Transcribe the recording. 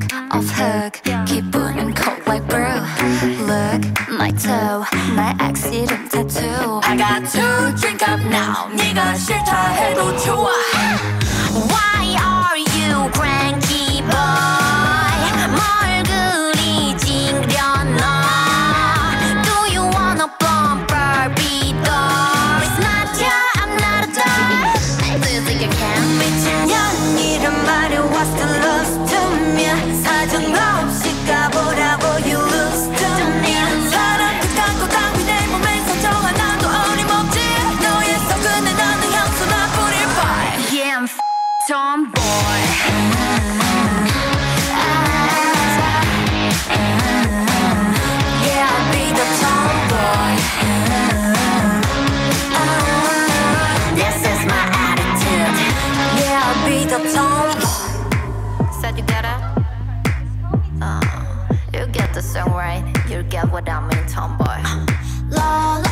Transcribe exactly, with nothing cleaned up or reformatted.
off hook 기분은 cold like brew. Look my toe my accident tattoo. I got to drink up now. 네가 싫다 해도 좋아. Why are you cranky boy? 뭘 그리 찡그려놔? Do you wanna bump Barbie doll? It's not you, I'm not a doll. Do you think you can? 미친년이란 말이 what's the loss to me? 사정 없이 가보라고 you lose to me. 사람 그딴 거 당비 내 몸에 상처 하나도 어림없지. 너의 속은에 나는 향수나 뿌릴 바에. Yeah, I'm f***ing tomboy. Yeah, I'll be the tomboy. This is my attitude. Yeah, I'll be the tomboy. Said you get it? Uh, you get the song right. You get what I mean, tomboy. La la.